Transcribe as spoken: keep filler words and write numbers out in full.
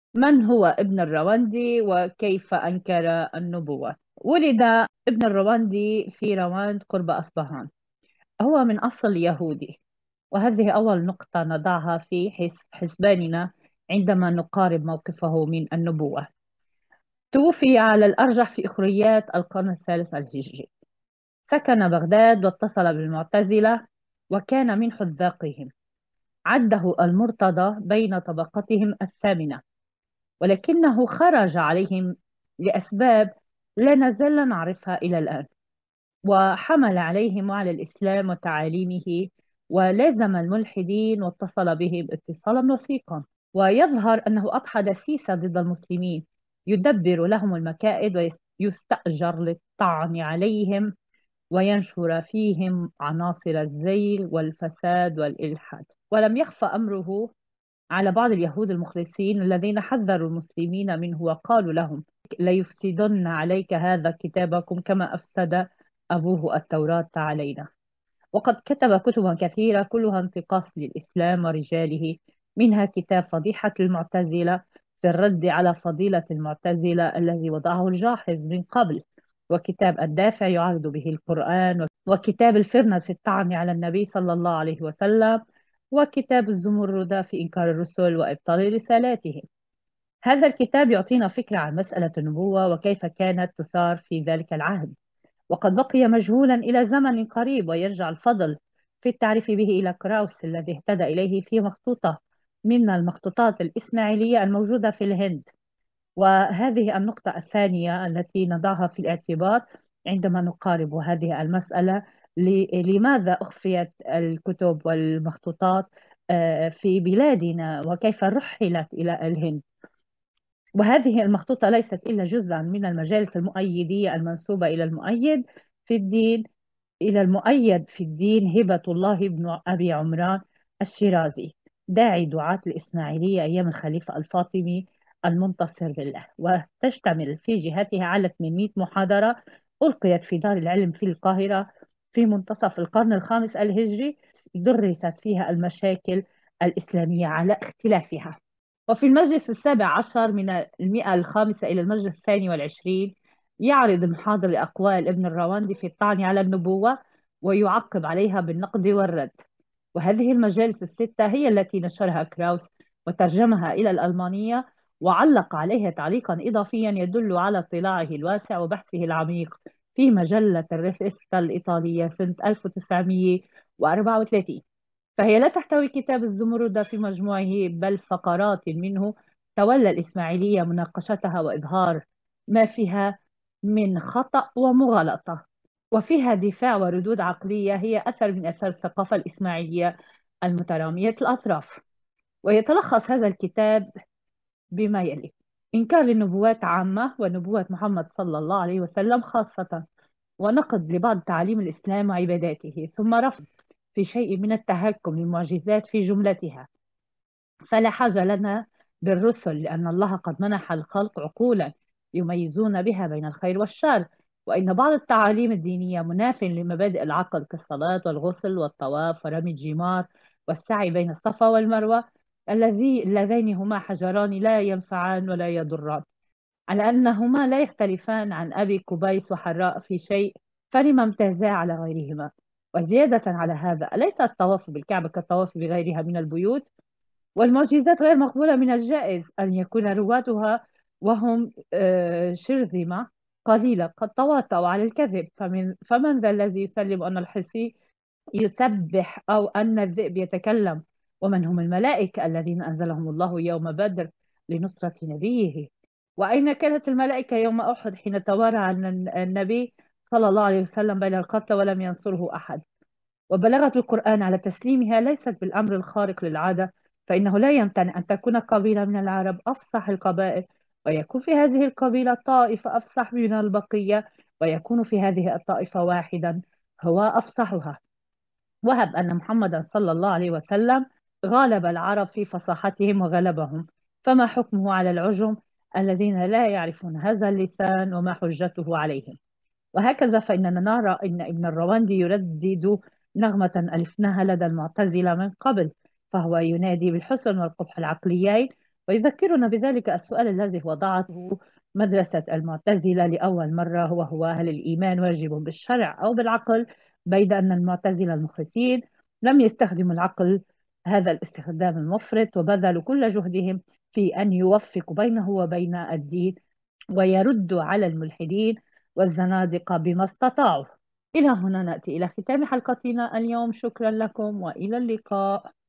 من هو ابن الرواندي وكيف أنكر النبوة؟ ولد ابن الرواندي في رواند قرب أصبهان. هو من أصل يهودي، وهذه أول نقطة نضعها في حس- حسباننا عندما نقارب موقفه من النبوة. توفي على الأرجح في أخريات القرن الثالث الهجري. سكن بغداد واتصل بالمعتزلة، وكان من حذاقهم. عده المرتضى بين طبقتهم الثامنة، ولكنه خرج عليهم لأسباب لا نزال نعرفها إلى الآن، وحمل عليهم وعلى الإسلام وتعاليمه، ولازم الملحدين واتصل بهم اتصالا وثيقا. ويظهر أنه أضحى دسيسة ضد المسلمين، يدبر لهم المكائد ويستأجر للطعن عليهم، وينشر فيهم عناصر الزيغ والفساد والإلحاد. ولم يخفى أمره على بعض اليهود المخلصين الذين حذروا المسلمين منه وقالوا لهم: ليفسدن عليك هذا كتابكم كما أفسد أبوه التوراة علينا. وقد كتب كتبا كثيرة كلها انتقاص للإسلام ورجاله، منها كتاب فضيحة المعتزلة في الرد على فضيلة المعتزلة الذي وضعه الجاحظ من قبل، وكتاب الدافع يعارض به القرآن، وكتاب الفرنة في الطعن على النبي صلى الله عليه وسلم، وكتاب الزمردة في إنكار الرسل وإبطال رسالاتهم. هذا الكتاب يعطينا فكرة عن مسألة النبوة وكيف كانت تثار في ذلك العهد، وقد بقي مجهولا إلى زمن قريب، ويرجع الفضل في التعريف به إلى كراوس الذي اهتدى إليه في مخطوطة من المخطوطات الإسماعيلية الموجودة في الهند. وهذه النقطة الثانية التي نضعها في الاعتبار عندما نقارب هذه المسألة: ل- لماذا أخفيت الكتب والمخطوطات آه، في بلادنا، وكيف رحلت إلى الهند؟ وهذه المخطوطة ليست إلا جزءا من المجالس المؤيدية المنسوبة إلى المؤيد في الدين إلى المؤيد في الدين هبة الله بن أبي عمران الشيرازي، داعي دعاة الإسماعيلية أيام الخليفة الفاطمي المنتصر بالله. وتشتمل في جهتها على ثمانمائة محاضرة ألقيت في دار العلم في القاهرة في منتصف القرن الخامس الهجري، درست فيها المشاكل الإسلامية على اختلافها. وفي المجلس السابع عشر من المئة الخامسة إلى المجلس الثاني والعشرين يعرض المحاضر لأقوال ابن الراوندي في الطعن على النبوة، ويعقب عليها بالنقد والرد. وهذه المجالس الستة هي التي نشرها كراوس وترجمها إلى الألمانية، وعلق عليها تعليقا إضافيا يدل على اطلاعه الواسع وبحثه العميق في مجلة الريفيستا الإيطالية سنة ألف وتسعمائة وأربعة وثلاثين. فهي لا تحتوي كتاب الزمرد في مجموعه، بل فقرات منه تولى الإسماعيلية مناقشتها وإظهار ما فيها من خطأ ومغالطة، وفيها دفاع وردود عقلية هي أثر من أثار الثقافة الإسماعيلية المترامية الأطراف. ويتلخص هذا الكتاب بما يلي: إنكار للنبوات عامة ونبوة محمد صلى الله عليه وسلم خاصة، ونقد لبعض تعاليم الإسلام وعباداته، ثم رفض في شيء من التهكم للمعجزات في جملتها. فلا حاجة لنا بالرسل، لأن الله قد منح الخلق عقولا يميزون بها بين الخير والشر، وإن بعض التعاليم الدينية مناف لمبادئ العقل كالصلاة والغسل والطواف ورمي الجمار والسعي بين الصفا والمروة، الذي اللذين هما حجران لا ينفعان ولا يضران، على أنهما لا يختلفان عن أبي قبيس وحراء في شيء، فلما امتازا على غيرهما؟ وزيادة على هذا، أليس الطواف بالكعبة كالطواف بغيرها من البيوت؟ والمعجزات غير مقبولة من الجائز أن يكون رواتها وهم آه، شرذمة قليلة قد تواطؤوا على الكذب. فمن فمن ذا الذي يسلم أن الحصي يسبح أو أن الذئب يتكلم؟ ومن هم الملائكة الذين أنزلهم الله يوم بدر لنصرة نبيه؟ وأين كانت الملائكة يوم أحد حين توارى عن النبي صلى الله عليه وسلم بين القتلى ولم ينصره أحد؟ وبلغت القرآن على تسليمها ليست بالأمر الخارق للعادة، فإنه لا يمتنع أن تكون قبيلة من العرب أفصح القبائل، ويكون في هذه القبيلة طائفة أفصح من البقية، ويكون في هذه الطائفة واحدا هو أفصحها. وهب أن محمدا صلى الله عليه وسلم غالب العرب في فصاحتهم وغلبهم، فما حكمه على العجم الذين لا يعرفون هذا اللسان، وما حجته عليهم؟ وهكذا فإننا نرى أن ابن الرواندي يردد نغمة ألفناها لدى المعتزلة من قبل، فهو ينادي بالحسن والقبح العقليين، ويذكرنا بذلك السؤال الذي وضعته مدرسة المعتزلة لأول مرة، وهو هل الإيمان واجب بالشرع أو بالعقل؟ بيد أن المعتزلة المخلصين لم يستخدموا العقل هذا الاستخدام المفرط، وبذلوا كل جهدهم في أن يوفقوا بينه وبين الدين، ويردوا على الملحدين والزنادقة بما استطاعوا. إلى هنا نأتي إلى ختام حلقتنا اليوم. شكرا لكم وإلى اللقاء.